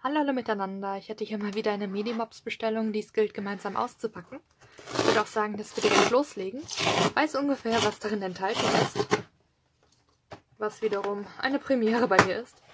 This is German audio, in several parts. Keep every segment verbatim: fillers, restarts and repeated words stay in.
Hallo alle miteinander, ich hätte hier mal wieder eine Medimobs-Bestellung, die es gilt gemeinsam auszupacken. Ich würde auch sagen, dass wir direkt loslegen. Ich weiß ungefähr, was darin enthalten ist, was wiederum eine Premiere bei mir ist.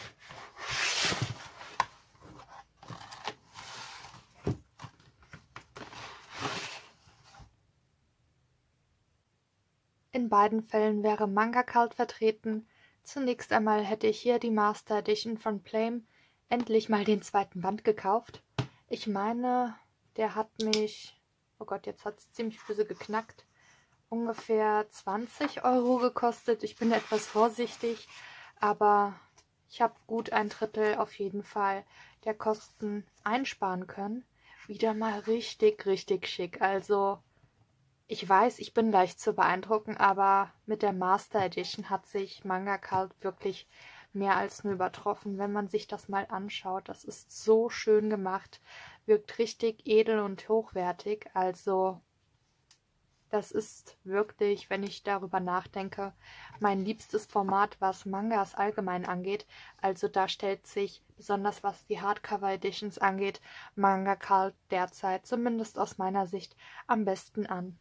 In beiden Fällen wäre Manga Cult vertreten. Zunächst einmal hätte ich hier die Master Edition von Plame endlich mal den zweiten Band gekauft. Ich meine, der hat mich, oh Gott, jetzt hat es ziemlich böse geknackt, ungefähr zwanzig Euro gekostet. Ich bin etwas vorsichtig, aber ich habe gut ein Drittel auf jeden Fall der Kosten einsparen können. Wieder mal richtig, richtig schick. Also ich weiß, ich bin leicht zu beeindrucken, aber mit der Master Edition hat sich Manga Cult wirklich mehr als nur übertroffen. Wenn man sich das mal anschaut, das ist so schön gemacht, wirkt richtig edel und hochwertig. Also das ist wirklich, wenn ich darüber nachdenke, mein liebstes Format, was Mangas allgemein angeht. Also da stellt sich, besonders was die Hardcover Editions angeht, Manga Cult derzeit, zumindest aus meiner Sicht, am besten an.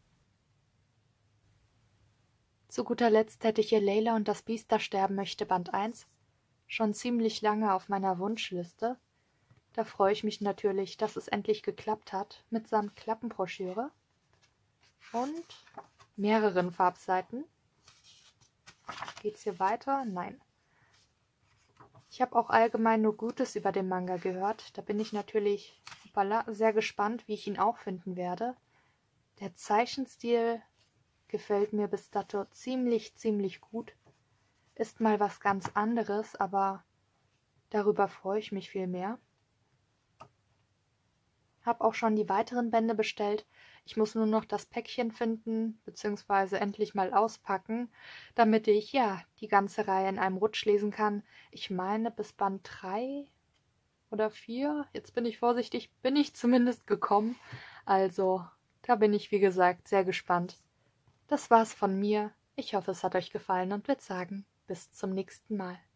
Zu guter Letzt hätte ich hier Layla und das Biest, das sterben möchte, Band eins. Schon ziemlich lange auf meiner Wunschliste. Da freue ich mich natürlich, dass es endlich geklappt hat, mitsamt Klappenbroschüre und mehreren Farbseiten. Geht's hier weiter? Nein. Ich habe auch allgemein nur Gutes über den Manga gehört. Da bin ich natürlich hoppala, sehr gespannt, wie ich ihn auch finden werde. Der Zeichenstil gefällt mir bis dato ziemlich, ziemlich gut. Ist mal was ganz anderes, aber darüber freue ich mich viel mehr. Hab auch schon die weiteren Bände bestellt. Ich muss nur noch das Päckchen finden, beziehungsweise endlich mal auspacken, damit ich, ja, die ganze Reihe in einem Rutsch lesen kann. Ich meine, bis Band drei oder vier, jetzt bin ich vorsichtig, bin ich zumindest gekommen. Also, da bin ich, wie gesagt, sehr gespannt. Das war's von mir. Ich hoffe, es hat euch gefallen und würde sagen, bis zum nächsten Mal.